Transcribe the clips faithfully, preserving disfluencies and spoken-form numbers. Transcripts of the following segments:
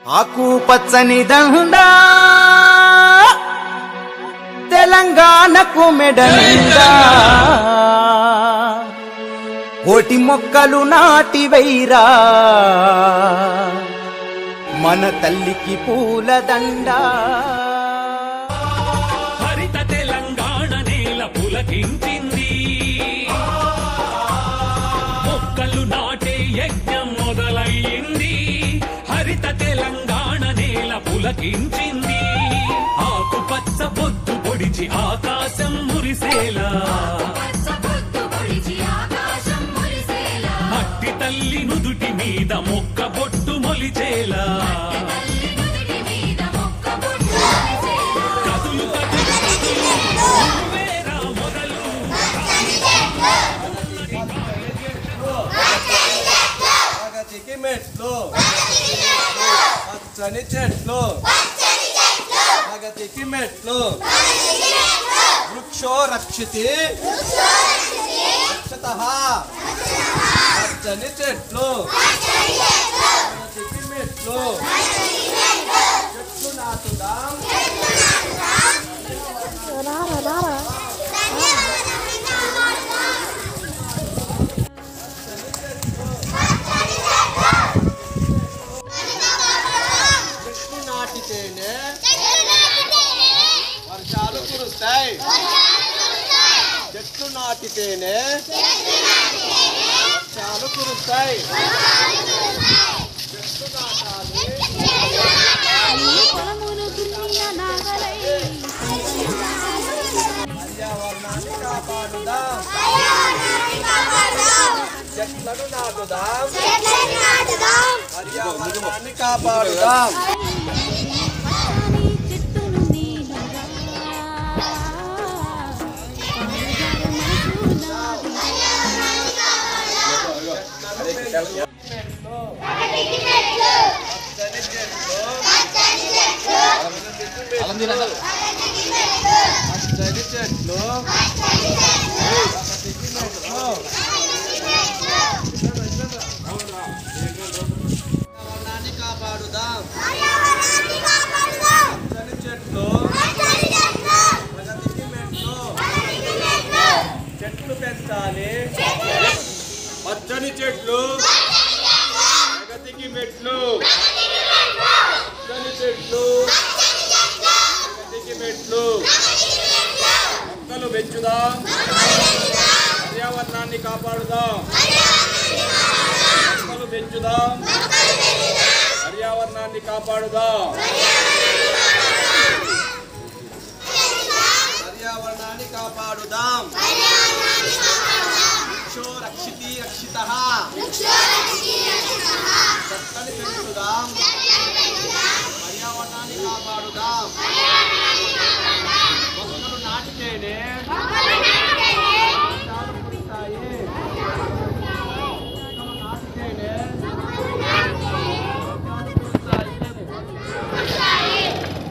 ఆకు పచ్చని దండా తెలంగాణకు మెడలిందా కోటి మొక్కలు నాటి వైరా మన తల్లికి పూల దండా హరిత తెలంగాణ నేల పులకించింది మొక్కలు నాటే యజ్ఞం మొదలయ్యింది హరిత తెలంగాణ నేల పులకించింది ఆకుపచ్చ పొద్దు పొడిచి ఆకాశం మురిసేలా మట్టి తల్లి నుదుటి మీద మొక్క బొట్టు మొలిచేలా కదులు కదులు కదులు నువ్వేరా మొదలు ప్రగతికి మెట్లు పచ్చని చెట్లు ప్రగతికి మెట్లు వృక్షో రక్షితి రక్షతః పచ్చని చెట్లు ప్రగతికి మెట్లు చెట్లు నాటుదాం చెట్లు నాటితేనే వర్షాలు కురుస్తాయి చెట్లు నాటితేనే వర్షాలు కురుస్తాయి చెట్లు నాటాలి పర్యావరణాన్ని కాపాడుదాం చెట్లను నాటుదాం పర్యావరణాన్ని కాపాడుదాం పచ్చని చెట్లు పర్యావరణాన్ని కాపాడుదాం పచ్చని చెట్లు ప్రగతికి మెట్లు చెట్లు పెంచాలి పచ్చని చెట్లు ప్రగతికి మెట్లు పచ్చని చెట్లు ప్రగతికి మెట్లు మొక్కలు పెంచుదాం పర్యావరణాన్ని కాపాడుదాం మొక్కలు పెంచుదాం పర్యావరణాన్ని కాపాడుదాం పర్యావరణాన్ని కాపాడుదాం వృక్షో రక్షితి రక్షితః చెట్లను పెంచుదాం పర్యావరణాన్ని కాపాడుదాం మొక్కలు నాటితేనే వర్షాలు కురుస్తాయి మొక్కలు నాటితేనే వర్షాలు కురుస్తాయి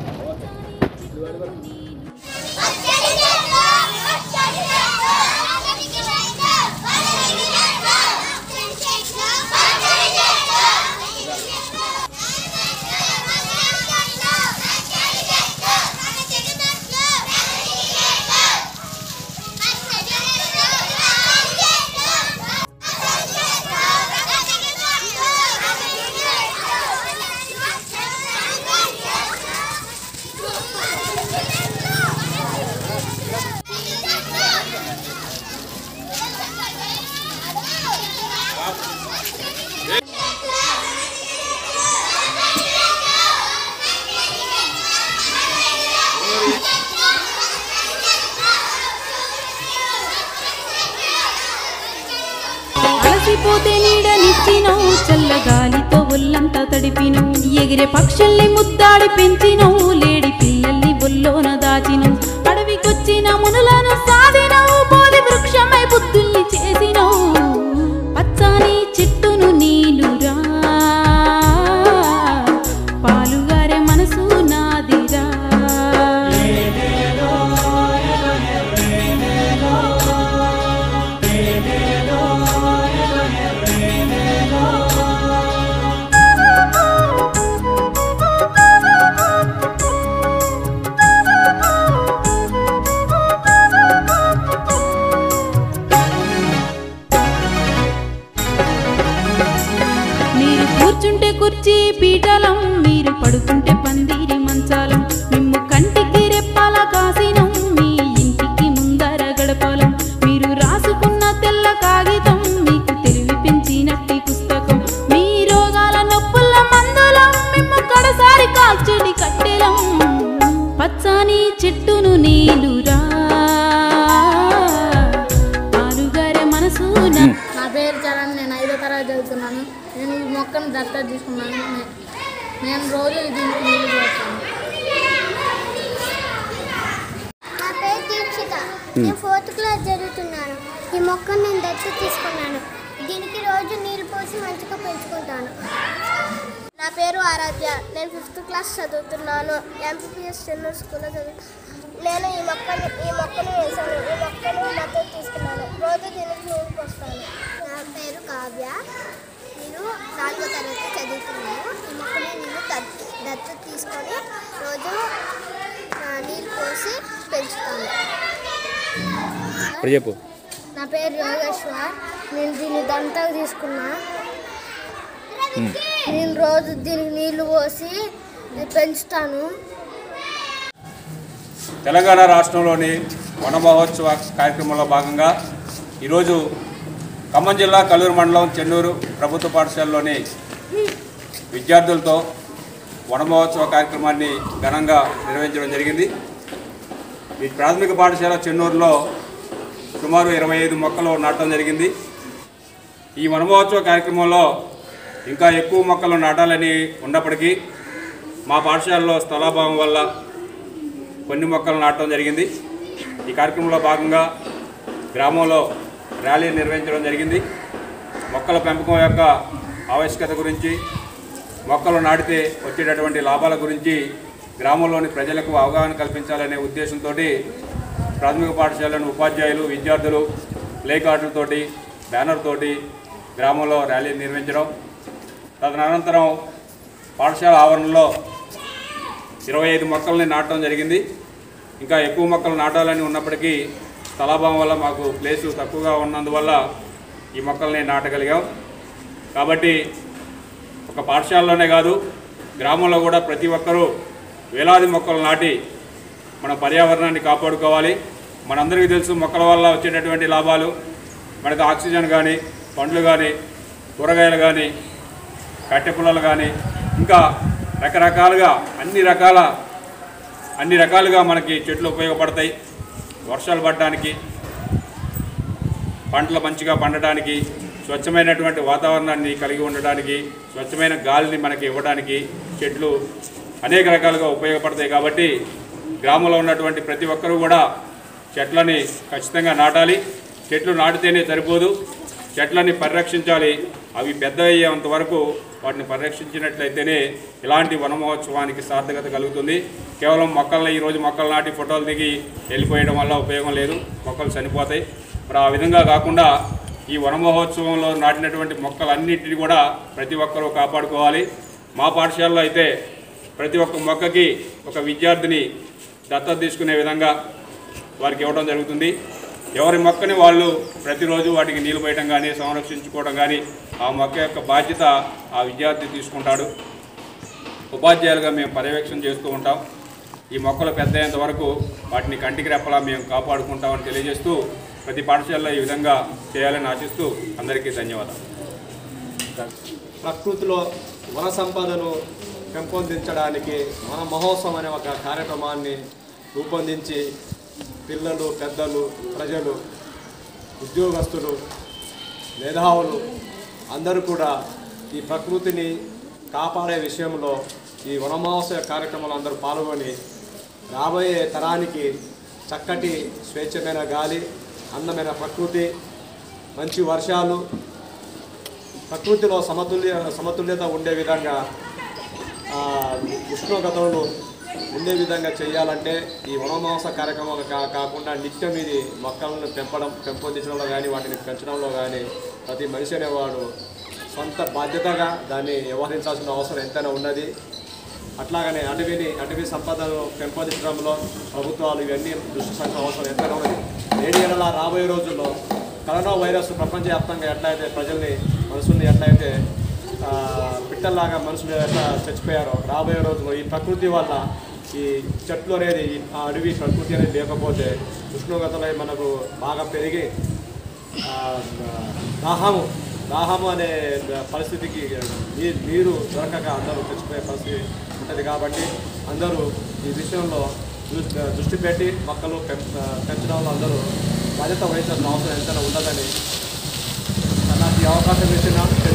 పోతే నీడనిచ్చినవు చల్లగాలితో ఒళ్ళంతా తడిపినవు ఎగిరే పక్షుల్ని ముద్దాడి పెంచినవు లేడి పిల్లల్ని ఒల్లోన దాచినవు అడవికొచ్చిన మునులను సాధినవు బోధి వృక్షమై బుద్ధుల్ని చేసినవు పచ్చని చెట్టును నీలురా పాలుగారే మనసు నాదిరా కూర్చుంటే కుర్చీ పీటలం మీరు పడుకుంటే పందిరి మంచాలం మిమ్ము కంటికి రెప్పాల కాసినం మీ ఇంటికి ముందర గడపాలం మీరు రాసుకున్న తెల్ల కాగితం మీకు తెలివి పెంచినట్టి పుస్తకం మీ రోగాల నొప్పుల మందులం మిమ్ము కడసారి కాల్చెడి కట్టెలం పచ్చని చెట్టును నీలురా పాలుగారే మనసున. నా పేరు చరణ్, నేను ఐదో తరగతి చదువుతున్నాను. నేను ఈ మొక్కను దత్తత తీసుకున్నాను. నే- నేను రోజు దీనికి నీళ్ళు పోస్తాను. నా పేరు దీక్షిత, నేను ఫోర్త్ క్లాస్ చదువుతున్నాను. ఈ మొక్కను నేను దత్తత తీసుకున్నాను. దీనికి రోజు నీళ్ళు పోసి మంచిగా పెంచుకుంటాను. నా పేరు ఆరాధ్య, నేను ఫిఫ్త్ క్లాస్ చదువుతున్నాను. ఎంపీపీఎస్ చెన్నూరు స్కూల్లో చదువు నేను ఈ మొక్కను ఈ మొక్కను వేసాను. ఈ మొక్కను దత్తత తీసుకున్నాను. రోజు దీనికి నీళ్ళు పోస్తాను. నా పేరు కావ్య, నేను నాలుగో తరగతి చదువుతున్నాను. ఈ మొక్కని నేను దత్తత తీసుకొని రోజు ఆ, నీళ్ళు పోసి పెంచుతాను. చెప్పు. నా పేరు యోగేశ్వర్, నేను దీన్ని దంతకు తీసుకున్నా. నేను రోజు దీనికి నీళ్లు పోసి పెంచుతాను. తెలంగాణ రాష్ట్రంలోని వన మహోత్సవ కార్యక్రమంలో భాగంగా ఈరోజు ఖమ్మం జిల్లా కల్లూరు మండలం చెన్నూరు ప్రభుత్వ పాఠశాలలోని విద్యార్థులతో వన మహోత్సవ కార్యక్రమాన్ని ఘనంగా నిర్వహించడం జరిగింది. ఈ ప్రాథమిక పాఠశాల చెన్నూరులో సుమారు ఇరవై ఐదు మొక్కలు నాటడం జరిగింది. ఈ వన మహోత్సవ కార్యక్రమంలో ఇంకా ఎక్కువ మొక్కలు నాటాలని ఉన్నప్పటికీ మా పాఠశాలలో స్థలాభావం వల్ల కొన్ని మొక్కలు నాటడం జరిగింది. ఈ కార్యక్రమంలో భాగంగా గ్రామంలో ర్యాలీ నిర్వహించడం జరిగింది. మొక్కల పెంపకం యొక్క ఆవశ్యకత గురించి, మొక్కలు నాటితే వచ్చేటటువంటి లాభాల గురించి గ్రామంలోని ప్రజలకు అవగాహన కల్పించాలనే ఉద్దేశంతో ప్రాథమిక పాఠశాలను ఉపాధ్యాయులు, విద్యార్థులు ప్లే కార్డులతోటి, బ్యానర్ తోటి గ్రామంలో ర్యాలీ నిర్వహించడం, తదనంతరం పాఠశాల ఆవరణలో ఇరవై ఐదు మొక్కల్ని నాటడం జరిగింది. ఇంకా ఎక్కువ మొక్కలు నాటాలని ఉన్నప్పటికీ స్థలాభావం వల్ల మాకు ప్లేసు తక్కువగా ఉన్నందువల్ల ఈ మొక్కల్ని నాటగలిగాం. కాబట్టి ఒక పాఠశాలలోనే కాదు, గ్రామంలో కూడా ప్రతి ఒక్కరూ వేలాది మొక్కలు నాటి మన పర్యావరణాన్ని కాపాడుకోవాలి. మనందరికీ తెలుసు మొక్కల వల్ల వచ్చేటటువంటి లాభాలు. మనకు ఆక్సిజన్ కానీ, పండ్లు కానీ, కూరగాయలు కానీ, కట్టె పుల్లలు కానీ, ఇంకా రకరకాలుగా అన్ని రకాల అన్ని రకాలుగా మనకి చెట్లు ఉపయోగపడతాయి. వర్షాలు పడడానికి, పంటలు మంచిగా పండడానికి, స్వచ్ఛమైనటువంటి వాతావరణాన్ని కలిగి ఉండడానికి, స్వచ్ఛమైన గాలిని మనకి ఇవ్వడానికి చెట్లు అనేక రకాలుగా ఉపయోగపడతాయి. కాబట్టి గ్రామంలో ఉన్నటువంటి ప్రతి ఒక్కరూ కూడా చెట్లని ఖచ్చితంగా నాటాలి. చెట్లు నాటితేనే సరిపోదు, చెట్లని పరిరక్షించాలి. అవి పెద్ద అయ్యేంత వరకు వాటిని పరిరక్షించినట్లయితేనే ఇలాంటి వన మహోత్సవానికి సార్థకత కలుగుతుంది. కేవలం మొక్కల్ని ఈరోజు మొక్కలు నాటి ఫోటోలు దిగి వెళ్ళిపోయడం వల్ల ఉపయోగం లేదు, మొక్కలు చనిపోతాయి. మరి ఆ విధంగా కాకుండా ఈ వన మహోత్సవంలో నాటినటువంటి మొక్కలన్నింటినీ కూడా ప్రతి ఒక్కరూ కాపాడుకోవాలి. మా పాఠశాలలో అయితే ప్రతి ఒక్క మొక్కకి ఒక విద్యార్థిని దత్తత తీసుకునే విధంగా వారికి ఇవ్వడం జరుగుతుంది. ఎవరి మొక్కని వాళ్ళు ప్రతిరోజు వాటికి నీళ్ళు పోయడం కానీ, సంరక్షించుకోవడం కానీ ఆ మొక్క యొక్క బాధ్యత ఆ విద్యార్థి తీసుకుంటాడు. ఉపాధ్యాయులుగా మేము పర్యవేక్షణ చేస్తూ ఉంటాం. ఈ మొక్కలు పెద్ద అయ్యేంత వరకు వాటిని కంటికి రెప్పలా మేము కాపాడుకుంటామని తెలియజేస్తూ ప్రతి పాఠశాలలో ఈ విధంగా చేయాలని ఆశిస్తూ అందరికీ ధన్యవాదాలు. ప్రకృతిలో వన సంపదను పెంపొందించడానికి వన మహోత్సవం అనే ఒక కార్యక్రమాన్ని రూపొందించి పిల్లలు, పెద్దలు, ప్రజలు, ఉద్యోగస్తులు, మేధావులు అందరూ కూడా ఈ ప్రకృతిని కాపాడే విషయంలో ఈ వన మహోత్సవ కార్యక్రమంలో అందరూ పాల్గొని రాబోయే తరానికి చక్కటి స్వేచ్ఛమైన గాలి, అందమైన ప్రకృతి, మంచి వర్షాలు, ప్రకృతిలో సమతుల్య సమతుల్యత ఉండే విధంగా ఉష్ణోగ్రతలను ఉండే విధంగా చేయాలంటే ఈ వన మహోత్సవ కార్యక్రమాలు కా కాకుండా నిత్యం ఇది మొక్కలను పెంపడం పెంపొందించడంలో కానీ వాటిని పెంచడంలో కానీ ప్రతి మనిషి అనేవాడు సొంత బాధ్యతగా దాన్ని వ్యవహరించాల్సిన అవసరం ఎంతైనా ఉన్నది. అట్లాగనే అటవీని అటవీ సంపదను పెంపొందించడంలో ప్రభుత్వాలు ఇవన్నీ దృష్టి సారించిన అవసరం ఎంతైనా ఉన్నది. నేటి ఏడలా రాబోయే రోజుల్లో కరోనా వైరస్ ప్రపంచవ్యాప్తంగా ఎట్లయితే ప్రజల్ని మనసుని ఎట్లయితే పిట్టల్లాగా మనుషులు ఎట్లా చచ్చిపోయారో రాబోయే రోజుల్లో ఈ ప్రకృతి వల్ల ఈ చెట్లు అనేది ఆ అడవి ప్రకృతి అనేది లేకపోతే ఉష్ణోగ్రతలు మనకు బాగా పెరిగి దాహము దాహము అనే పరిస్థితికి నీ- నీరు దొరకక అందరూ చచ్చిపోయే పరిస్థితి ఉంటుంది. కాబట్టి అందరూ ఈ విషయంలో దృ- దృష్టి పెట్టి మొక్కలు పెం- పెంచడంలో అందరూ బాధ్యత వహించాల్సిన అవసరం ఎంతైనా ఉండదని నాకు ఈ అవకాశం ఇచ్చిన